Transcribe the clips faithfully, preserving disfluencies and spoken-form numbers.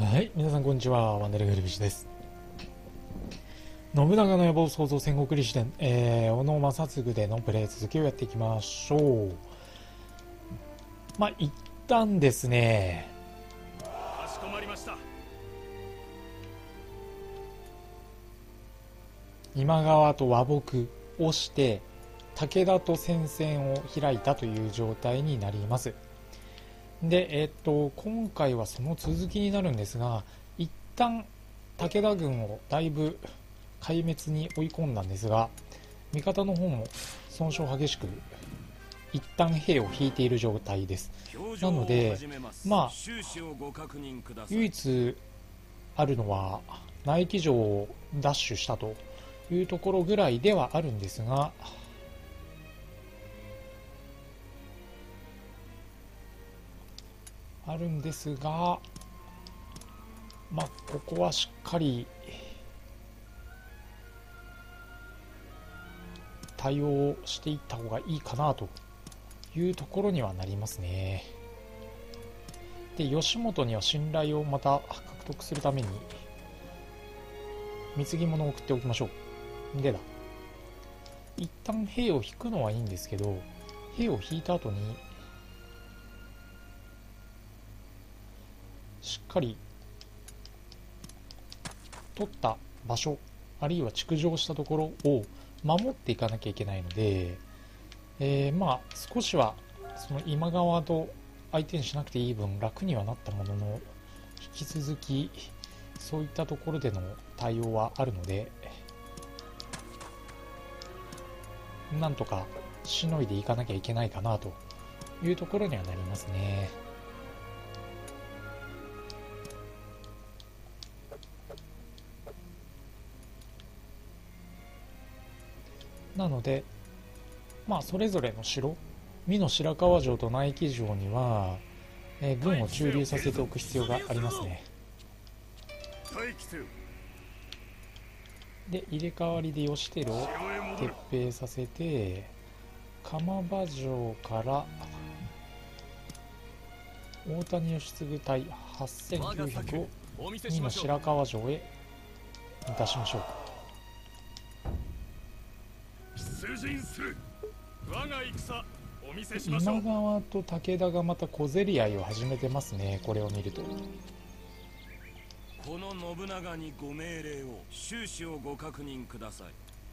はい、皆さんこんにちは。ワンダルグルビシです。信長の野望創造戦国lịch伝、えー、小野正嗣でのプレイ続きをやっていきましょう。まあ、一旦ですね、 かしこまりました。 今川と和睦をして、武田と戦線を開いたという状態になります。で、えっと、今回はその続きになるんですが、一旦武田軍をだいぶ壊滅に追い込んだんですが、味方の方も損傷激しく一旦兵を引いている状態です。なので、まあ唯一あるのは内騎城を奪取したというところぐらいではあるんですが、あるんですが、まあここはしっかり対応していった方がいいかなというところにはなりますね。で、義元には信頼をまた獲得するために貢ぎ物を送っておきましょう。でだ、一旦兵を引くのはいいんですけど、兵を引いた後にしっかり取った場所、あるいは築城したところを守っていかなきゃいけないので、えー、まあ少しはその今川と相手にしなくていい分楽にはなったものの、引き続きそういったところでの対応はあるので、なんとかしのいでいかなきゃいけないかなというところにはなりますね。なので、まあそれぞれの城、美濃白河城と内騎城には、えー、軍を駐留させておく必要がありますね。で、入れ替わりで義輝を撤兵させて、鎌場城から大谷義継隊はっせんきゅうひゃくを美濃白河城へ出しましょう。今川と武田がまた小競り合いを始めてますね。これを見るとこの信長にご命令を、収支をご確認ください。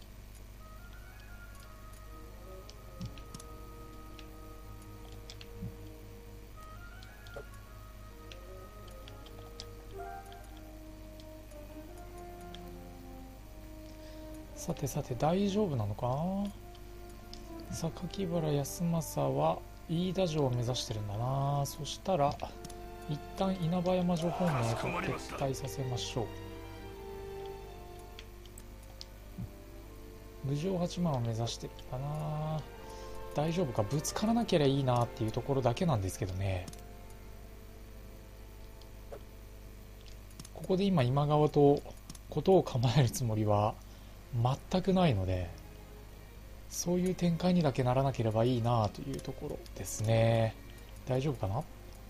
さてさて大丈夫なのか。榊原康政は飯田城を目指してるんだな。そしたら一旦稲葉山城方面へと撤退させましょう。郡上八幡を目指してるんだな。大丈夫か。ぶつからなければいいなっていうところだけなんですけどね。ここで今今川と事を構えるつもりは全くないので、そういう展開にだけならなければいいなというところですね。大丈夫かな。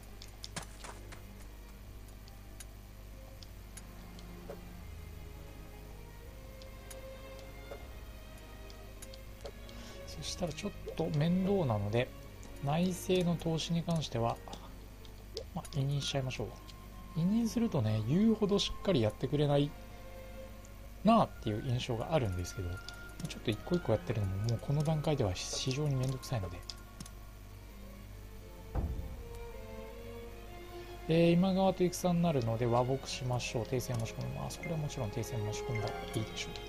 そしたらちょっと面倒なので、内政の投資に関しては、まあ、委任しちゃいましょう。委任するとね、言うほどしっかりやってくれないなあっていう印象があるんですけど、ちょっと一個一個やってるのももうこの段階では非常にめんどくさいので、えー、今川と戦になるので和睦しましょう。停戦申し込みます。これはもちろん停戦申し込んだらいいでしょう。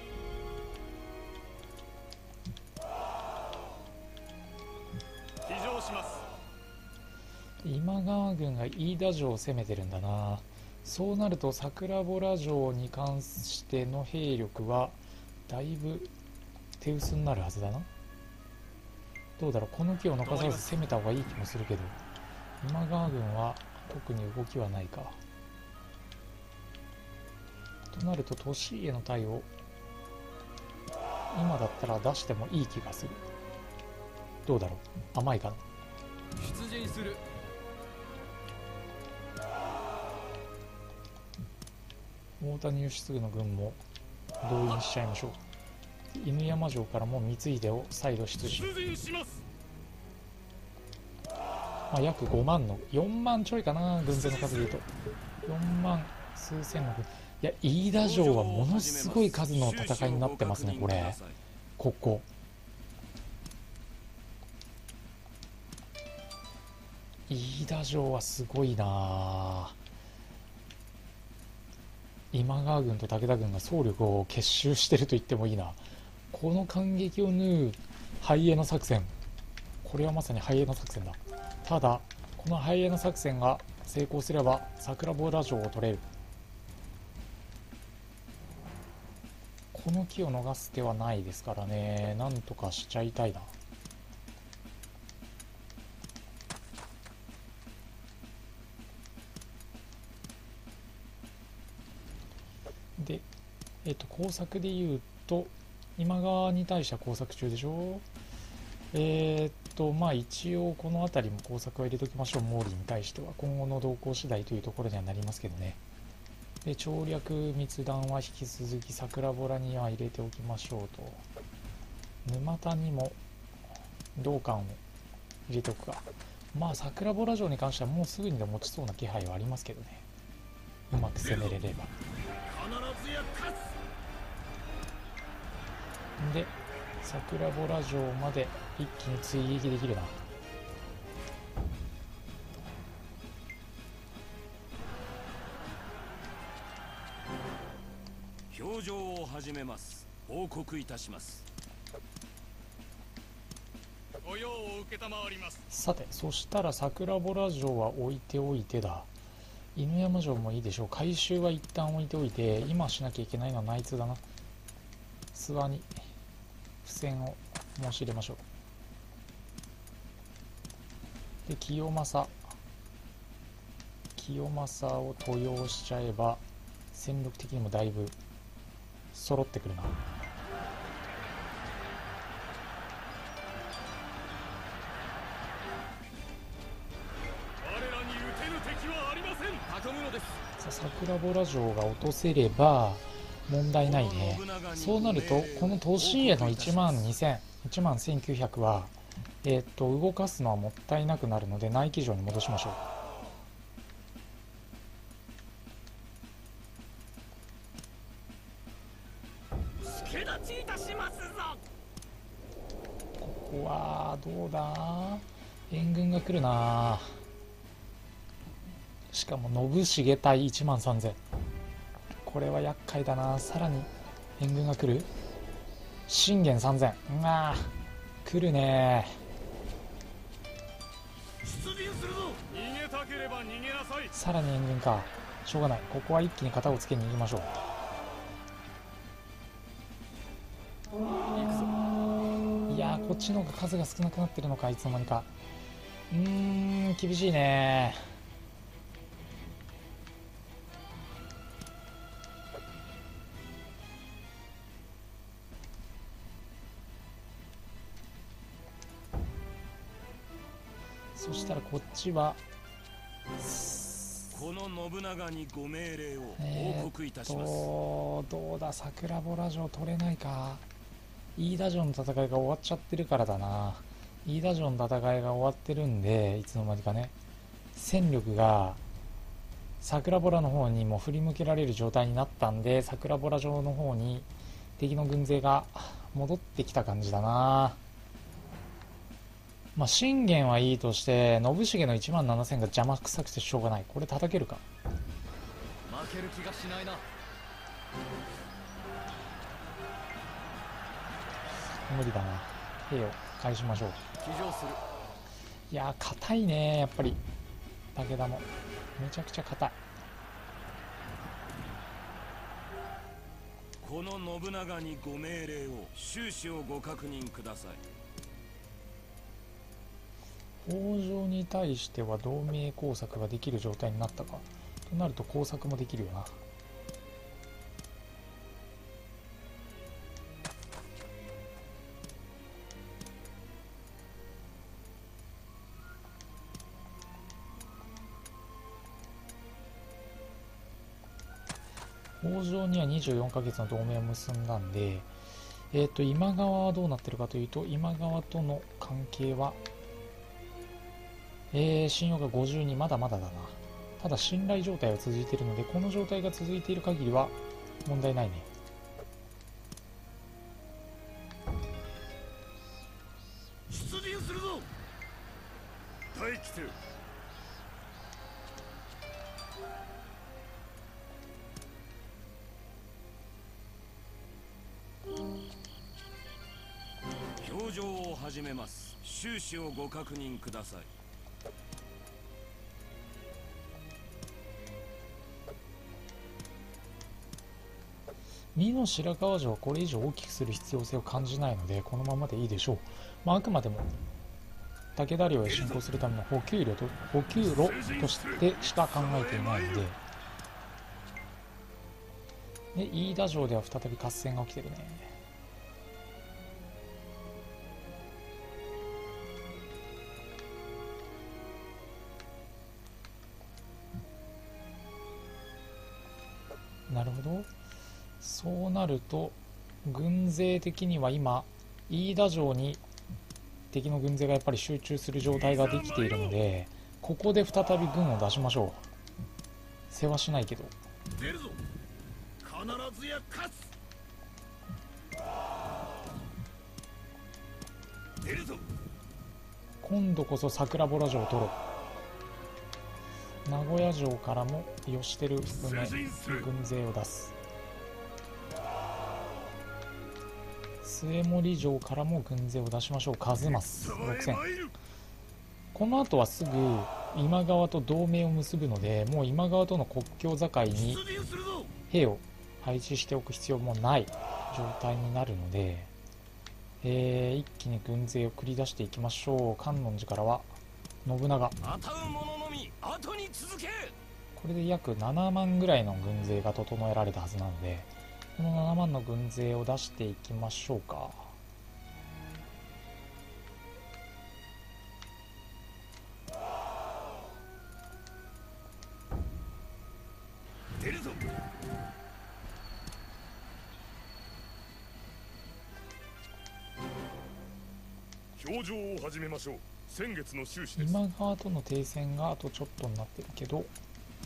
騎乗します。 今川軍が飯田城を攻めてるんだな。そうなると桜洞城に関しての兵力はだいぶ手薄になるはずだな。どうだろう、この木を残さず攻めた方がいい気もするけど、今川軍は特に動きはないか。となると利家の隊を今だったら出してもいい気がする。どうだろう、甘いかな。 出陣する。 大谷義継の軍も動員しちゃいましょう。犬山城からも光秀を再度出陣。まあ、約ごまんのよんまんちょいかな、軍勢の数でいうとよんまん数千の軍。いや、飯田城はものすごい数の戦いになってますね。これここ飯田城はすごいな。今川軍と武田軍が総力を結集してると言ってもいいな。この感激を縫うハイエナ作戦、これはまさにハイエナ作戦だ。ただこのハイエナ作戦が成功すれば桜ボラ城を取れる。この機を逃す手はないですからね。なんとかしちゃいたいな。で、えっと工作でいうと今川に対しては工作中でしょ。えー、っとまあ一応この辺りも工作は入れときましょう。毛利に対しては今後の動向次第というところにはなりますけどね。で調略密談は引き続き桜ボラには入れておきましょうと。沼田にも道館を入れておくか。まあ桜ボラ城に関してはもうすぐにでも持ちそうな気配はありますけどね、うまく攻めれれば。で桜ボラ城まで一気に追撃できるな。 表情を始めます。報告いたします。 御用を承ります。 さてそしたら桜ボラ城は置いておいてだ。犬山城もいいでしょう。回収は一旦置いておいて、今しなきゃいけないのは内通だな。諏訪に付箋を申し入れましょう。で清正清正を登用しちゃえば戦力的にもだいぶ揃ってくるな。 我らに撃てぬ敵はありません。頼むのです。 さあ桜ボラ城が落とせれば問題ないね。そうなるとこの年家のいちまんにせん、いちまんせんきゅうひゃくはえー、っと動かすのはもったいなくなるので内規城に戻しましょう。 助立ちいたしますぞ。 ここはどうだ。援軍が来るな。しかも信繁対いちまんさんぜん、これは厄介だな。さらに援軍が来る。信玄さんぜん、うわ来るね。 出陣するぞ。逃げたければ逃げなさい。 さらに援軍か。しょうがない。ここは一気に型をつけに行きましょう。行くぞ。いやーこっちの方が数が少なくなってるのかいつの間にか。うーん厳しいね。そしたらこっちはこの信長にご命令を報告いたします。 えーっとどうだ。桜ボラ城取れないか。飯田城の戦いが終わっちゃってるからだな。飯田城の戦いが終わってるんでいつの間にかね戦力が桜ボラの方にも振り向けられる状態になったんで、桜ボラ城の方に敵の軍勢が戻ってきた感じだな。まあ信玄はいいとして信繁のいちまんななせんが邪魔くさくてしょうがない。これ叩けるか。 負ける気がしないな。 無理だな。兵を返しましょう。 騎乗する。 いやー硬いね。やっぱり武田もめちゃくちゃ硬い。 この信長にご命令を収支をご確認ください。 北条に対しては同盟工作ができる状態になったか。となると工作もできるよな。 北条にはにじゅうよんかげつの同盟を結んだんで、えっと今川はどうなってるかというと、今川との関係は、えー、信用がごじゅうに、まだまだだな。ただ信頼状態は続いているので、この状態が続いている限りは問題ないね。 出陣するぞ。待機せよ。表情を始めます。収支をご確認ください。 にの白川城はこれ以上大きくする必要性を感じないので、このままでいいでしょう。まあ、あくまでも武田領へ侵攻するための補給路と補給路としてしか考えていないので、で飯田城では再び合戦が起きてるね。なるほど。そうなると軍勢的には今飯田城に敵の軍勢がやっぱり集中する状態ができているので、ここで再び軍を出しましょう。世話しないけど出るぞ。必ずや勝つ。出るぞ。 今度こそ桜ボラ城を取ろう。名古屋城からも吉輝含め軍勢を出す。末森城からも軍勢を出しましょう。数増ろくせん。この後はすぐ今川と同盟を結ぶので、もう今川との国境境に兵を配置しておく必要もない状態になるので、えー、一気に軍勢を繰り出していきましょう。観音寺からは信長、これで約ななまんぐらいの軍勢が整えられたはずなので、このななまんの軍勢を出していきましょうか。 出るぞ。 表情を始めましょう。先月の収支です。 今川との停戦があとちょっとになってるけど、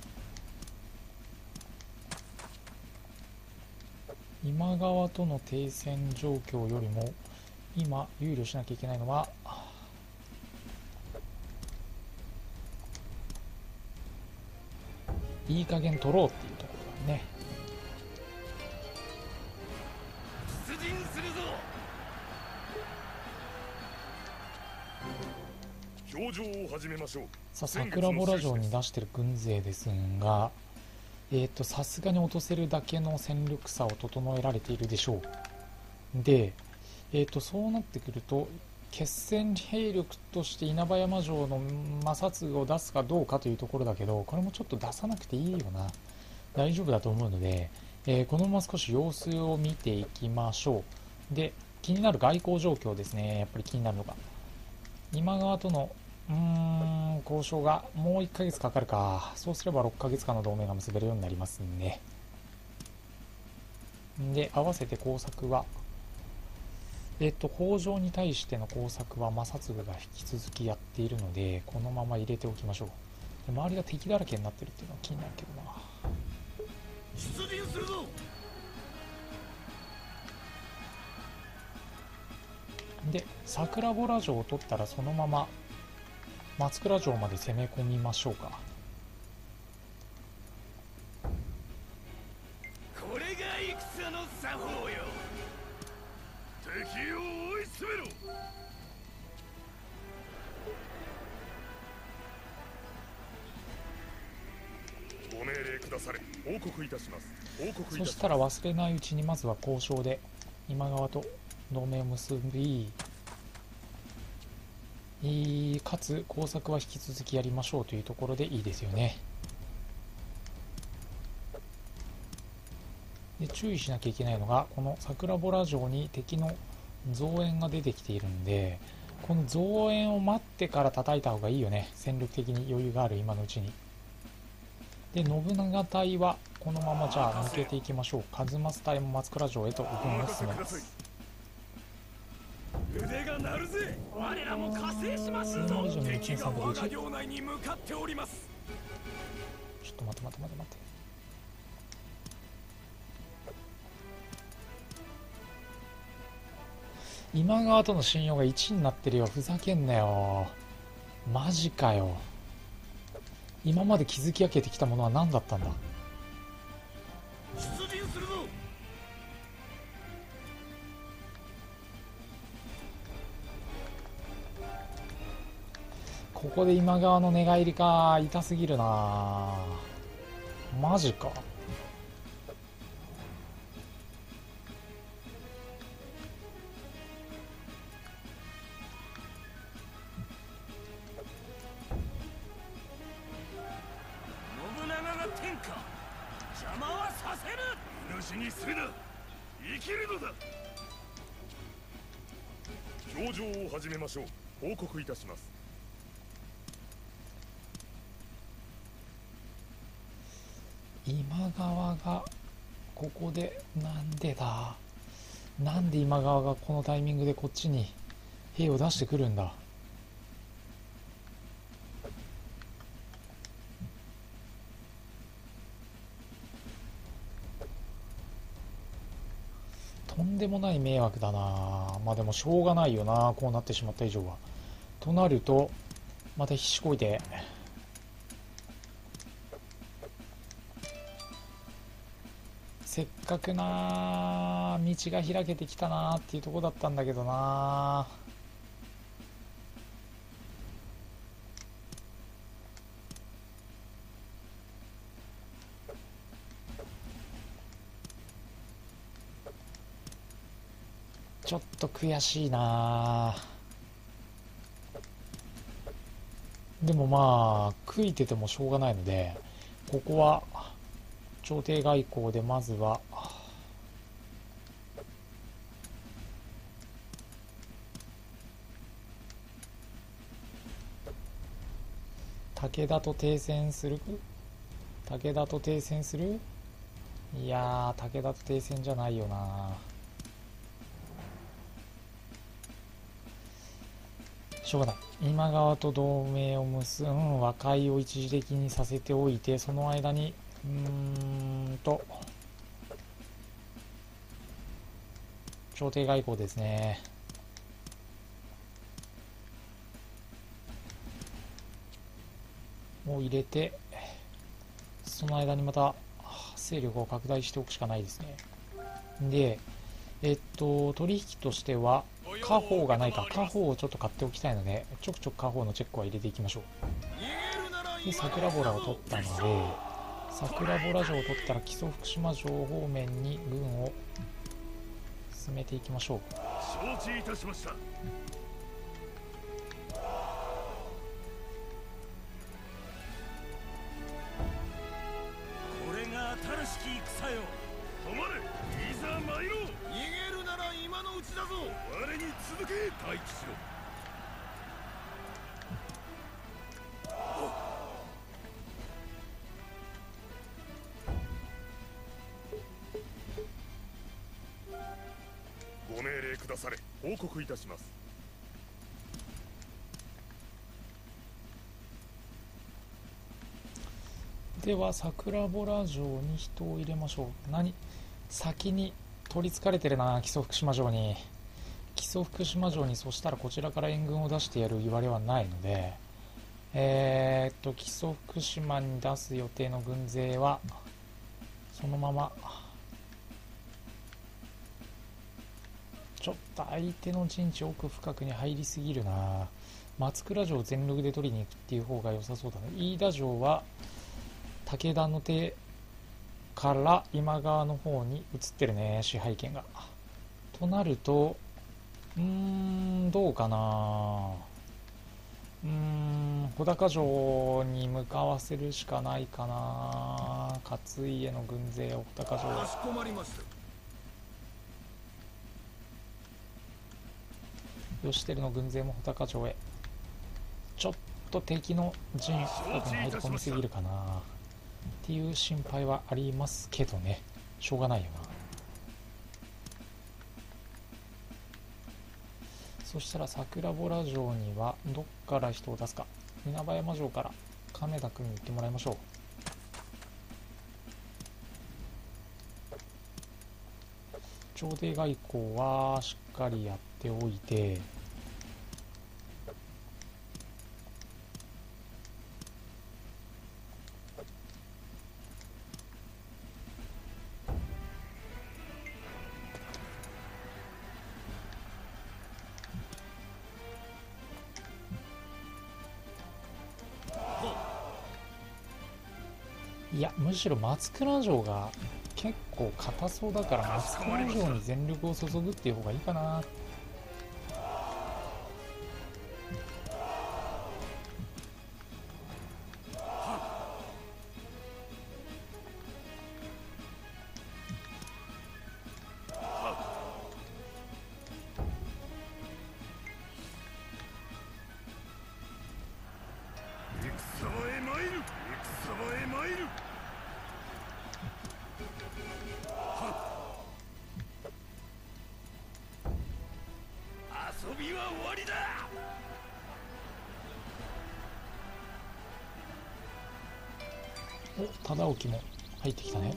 今川との停戦状況よりも今憂慮しなきゃいけないのは、いい加減取ろうっていうところだね。 出陣するぞ。 表情を始めましょう。 さあ桜ボラ城に出してる軍勢ですが、えーとさすがに落とせるだけの戦力差を整えられているでしょう。で、えーとそうなってくると決戦兵力として稲葉山城の摩擦を出すかどうかというところだけど、これもちょっと出さなくていいよな。大丈夫だと思うので、えー、このまま少し様子を見ていきましょう。で、気になる外交状況ですね。やっぱり気になるのが今川とのうーん交渉がもういっかげつかかるか。そうすればろっかげつかんの同盟が結べるようになりますね。で、合わせて工作はえっと北条に対しての工作は摩擦部が引き続きやっているので、このまま入れておきましょう。で、周りが敵だらけになってるっていうのは気になるけどな。 出陣するぞ。 で、桜ボラ城を取ったらそのまま松倉城まで攻め込みましょうか。 これが戦の作法よ。敵を追い詰めろ。 ご命令くだされ。報告いたします。報告いたします。 そしたら忘れないうちにまずは交渉で今川と同盟を結び、かつ工作は引き続きやりましょうというところでいいですよね。で、注意しなきゃいけないのが、この桜ボラ城に敵の増援が出てきているんで、この増援を待ってから叩いた方がいいよね。戦力的に余裕がある今のうちに。で、信長隊はここのままじゃあ抜けていきましょう。数正隊も松倉城へと軍を進めます。 腕が鳴るぜ。我らも加勢しますぞ。敵が我が領内に向かっております。 ちょっと待って待って待って待って。今川との信用がいちになってるよ。ふざけんなよ。マジかよ。今まで築き上げてきたものは何だったんだ。 出陣するぞ。 ここで今川の寝返りか。痛すぎるな。マジか。 信長が天下。邪魔はさせる。主にするな。生きるのだ。 表情を始めましょう。報告いたします。 今川がここで、なんでだ。なんで今川がこのタイミングでこっちに兵を出してくるんだ。とんでもない迷惑だな。まあでもしょうがないよな、こうなってしまった以上は。となるとまた必死こいて、せっかくな道が開けてきたなっていうとこだったんだけどな。ちょっと悔しいな。でもまあ悔いててもしょうがないので、ここは朝廷外交でまずは武田と停戦する。武田と停戦する。いやー、武田と停戦じゃないよな。しょうがない。今川と同盟を結ん和解を一時的にさせておいて、その間にうーんと朝廷外交ですね。を入れて、その間にまた勢力を拡大しておくしかないですね。で、えっと取引としては家宝がないか、家宝をちょっと買っておきたいので、ちょくちょく家宝のチェックは入れていきましょう。で、桜ボラを取ったので、桜ボラ城を取ったら木曽福島城方面に軍を進めていきましょう。 承知いたしました。これが新しき戦よ。止まれ。いざ参ろう。逃げるなら今のうちだぞ。我に続け。待機しろ。 ご命令くだされ。報告いたします。 では桜ボラ城に人を入れましょう。何、先に取りつかれてるな、木曽福島城に。木曽福島城に、そしたらこちらから援軍を出してやる言われはないので、えー、っと木曽福島に出す予定の軍勢はそのまま。ちょっと相手の陣地奥深くに入りすぎるな。松倉城全力で取りに行くっていう方が良さそうだね。飯田城は武田の手から今川の方に移ってるね、支配権が。となるとうーんどうかな。うーん穂高城に向かわせるしかないかな。勝家の軍勢を穂高城。 かしこまりました。 義輝の軍勢も穂高城へ。ちょっと敵の陣深くに入り込みすぎるかな。 ていう心配はありますけどね、しょうがないよな。そしたら桜ボラ城にはどっから人を出すか。稲葉山城から亀田君に行ってもらいましょう。朝廷外交はしっかりやっておいて、いやむしろ松倉城が結構硬そうだから松倉城に全力を注ぐっていう方がいいかな。 戦場へ参る、戦場へ参る。遊びは終わりだ。 お、忠興も入ってきたね。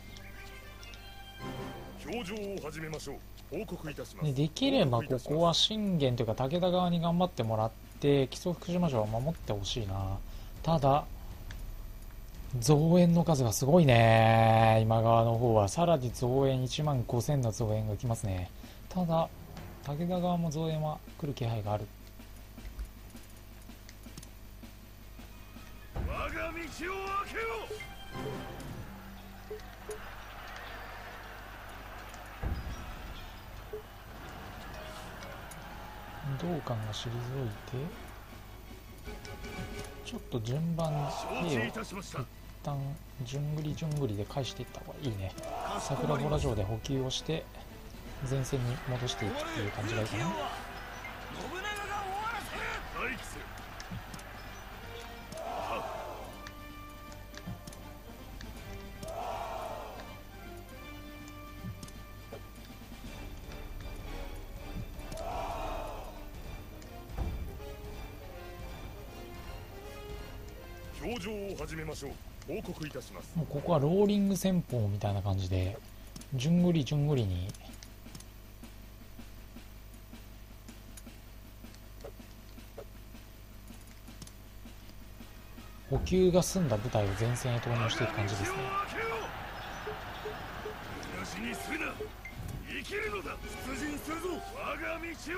表情を始めましょう。報告いたします。 でできればここは信玄というか武田側に頑張ってもらって木曽福島城を守ってほしいな。ただ増援の数がすごいね。今川の方はさらに増援いちまんごせんの増援が来ますね。ただ武田側も増援は来る気配がある。 我が道を開けよ。 道官が退いてちょっと順番に兵を一旦順繰り順繰りで返していった方がいいね。桜ボラ城で補給をして前線に戻していくっていう感じがいいかな。 表情を始めましょう。報告いたします。 もうここはローリング戦法みたいな感じで順繰り順繰りに補給が済んだ部隊を前線へ投入していく感じですね。 にするな。生きるのだ。出陣するぞ。我が道を開けよ。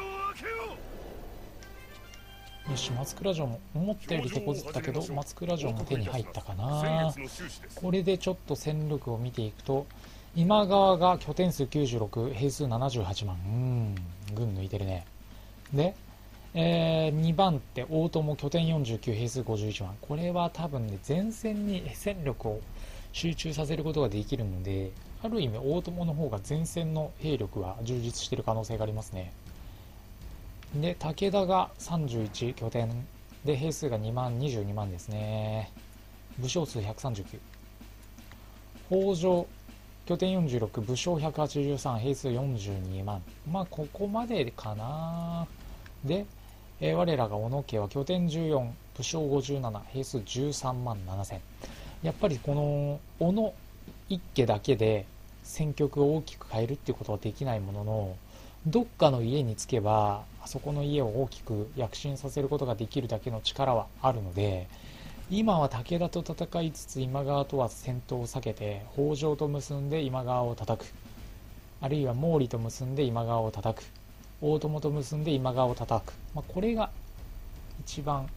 よし、松倉城も思ったより手こずったけど松倉城も手に入ったかな。これでちょっと戦力を見ていくと今川が拠点数きゅうじゅうろく、兵数ななじゅうはちまん、うーん軍抜いてるね。で、えー、にばん手大友拠点よんじゅうきゅう、兵数ごじゅういちまん。これは多分ね前線に戦力を集中させることができるので、ある意味大友の方が前線の兵力は充実している可能性がありますね。で武田がさんじゅういち拠点で兵数がにまんにじゅうにまんですね。武将数ひゃくさんじゅうきゅう。北条拠点よんじゅうろく、武将ひゃくはちじゅうさん、兵数よんじゅうにまん。まあここまでかな。で、えー、我らが小野家は拠点じゅうよん、武将ごじゅうなな、兵数じゅうさんまんななせん。やっぱりこの小野一家だけで戦局を大きく変えるっていうことはできないものの、どっかの家に着けばあそこの家を大きく躍進させることができるだけの力はあるので、今は武田と戦いつつ今川とは戦闘を避けて北条と結んで今川を叩く、あるいは毛利と結んで今川を叩く、大友と結んで今川を叩く、まあ、これが一番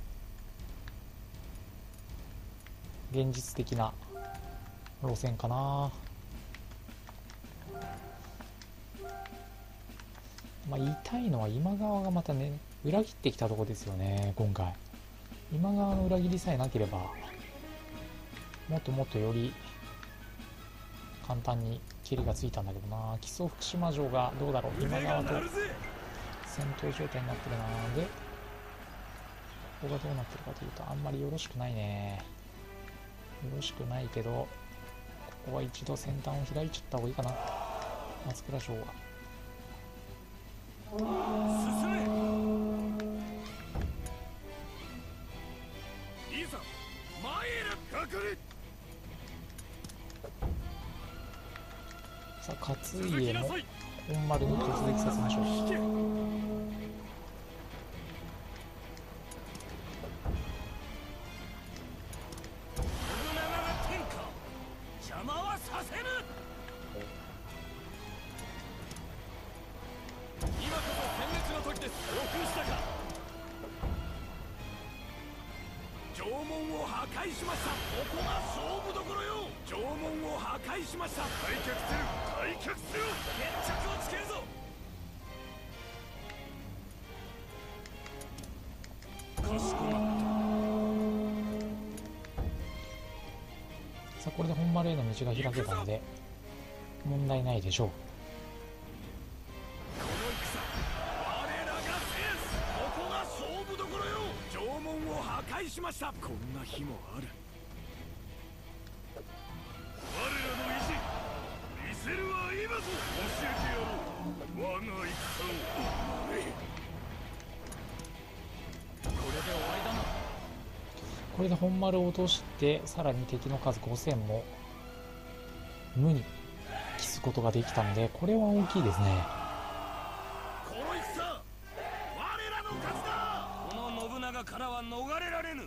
現実的な路線かな。まあ、言いたいのは今川がまたね裏切ってきたところですよね。今回今川の裏切りさえなければもっともっとより簡単に切りがついたんだけどな。木曽福島城がどうだろう。今川と戦闘状態になってるな。でここがどうなってるかというとあんまりよろしくないね。 ろしくないけど、ここは一度先端を開いちゃった方がいいかな、松倉城は。 進め。いざ前へかかれ。 さあ勝家も本丸に突撃させましょう。 引け。城門を破壊しました。ここが勝負どころよ。城門を破壊しました。退却する。退却する。決着をつけるぞ。かしこまった。 さあこれで本丸への道が開けたので問題ないでしょう。 破壊しました。こんな日もある。 我らの意地見せるは今ぞ。教えてやろう我が戦を。 これで終わりだな。 これで本丸を落としてさらに敵の数ごせんも無に帰すことができたので、これは大きいですね。 この戦我らの勝ちだ。この信長からは逃れられぬ。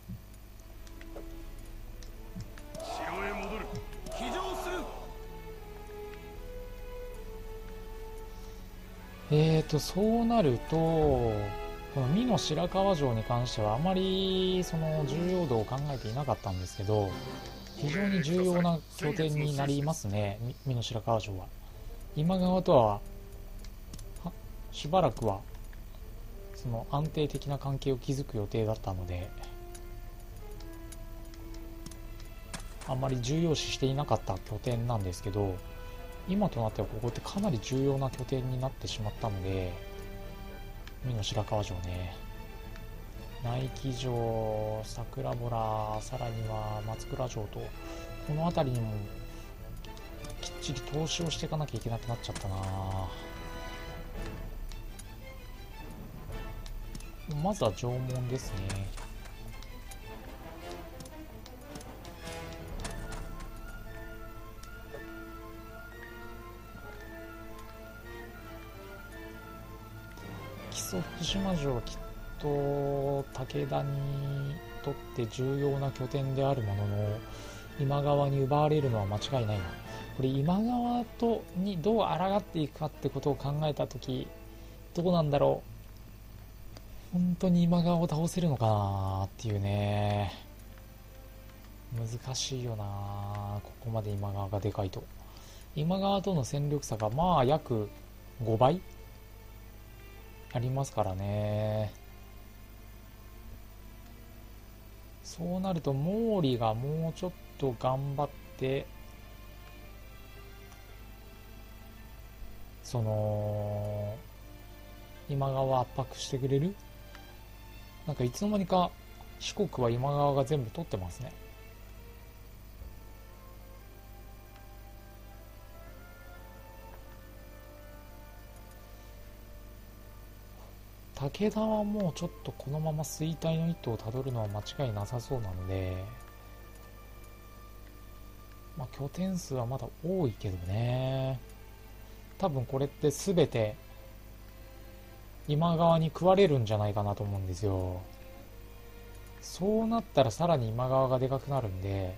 城へ戻る。 騎乗する。 えーとそうなるとこの美濃白河城に関してはあまりその重要度を考えていなかったんですけど、非常に重要な拠点になりますね、美濃白河城は。今川とはしばらくはその安定的な関係を築く予定だったので、あんまり重要視していなかった拠点なんですけど、今となってはここってかなり重要な拠点になってしまったので、美濃白河城ね、内木城、桜洞、さらには松倉城と、この辺りにもきっちり投資をしていかなきゃいけなくなっちゃったな。まずは城門ですね。木曽福島城はきっと武田にとって重要な拠点であるものの、今川に奪われるのは間違いないな。これ今川とにどう抗っていくかってことを考えたとき、どうなんだろう。本当に今川を倒せるのかなっていうね。難しいよな、ここまで今川がでかいと。今川との戦力差がまあ約ごばいありますからね。そうなると毛利がもうちょっと頑張ってその今川を圧迫してくれる。なんかいつの間にか四国は今川が全部取ってますね。武田はもうちょっとこのまま衰退の一途をたどるのは間違いなさそうなので、まあ拠点数はまだ多いけどね。多分これって全て今川に食われるんじゃないかなと思うんですよ。そうなったらさらに今川がでかくなるんで、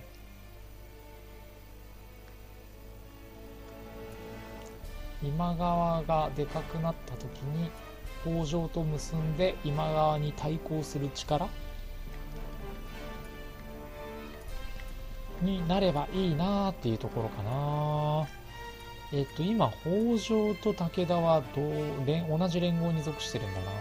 今川がでかくなった時に北条と結んで今川に対抗する力になればいいなーっていうところかな。えっと今北条と武田はどう連同じ連合に属してるんだな。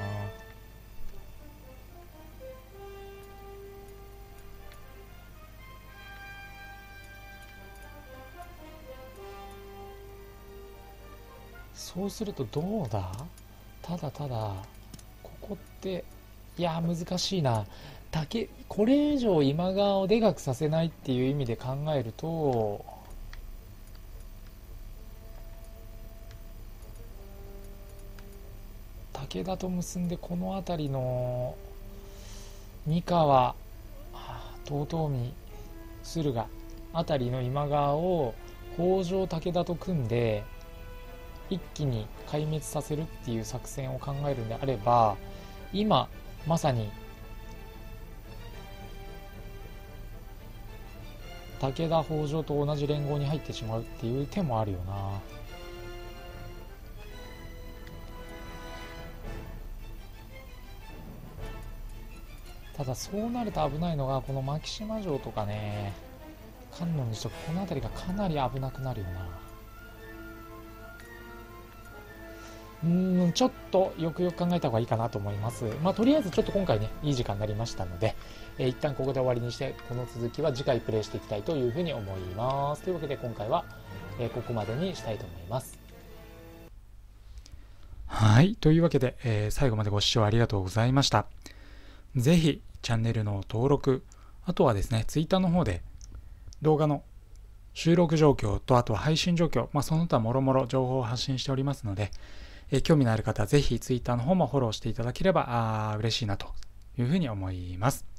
そうするとどうだ。ただただここっていや難しいな。 竹これ以上今川をでかくさせないっていう意味で考えると、武田と結んでこの辺りの三河、遠江、駿河あたりの今川を北条武田と組んで一気に壊滅させるっていう作戦を考えるんであれば、今まさに武田北条と同じ連合に入ってしまうっていう手もあるよな。ただそうなると危ないのがこの牧島城とかね、観音寺とかこの辺りがかなり危なくなるよな。うーんちょっとよくよく考えた方がいいかなと思います。まあとりあえずちょっと今回ねいい時間になりましたので、えー、一旦ここで終わりにして、この続きは次回プレイしていきたいというふうに思います。というわけで今回は、えー、ここまでにしたいと思います。はい、というわけで、えー、最後までご視聴ありがとうございました。ぜひチャンネルの登録、あとはですね、ツイッターの方で動画の収録状況と、あとは配信状況、まあ、その他もろもろ情報を発信しておりますので、えー、興味のある方はぜひツイッターの方もフォローしていただければあ嬉しいなというふうに思います。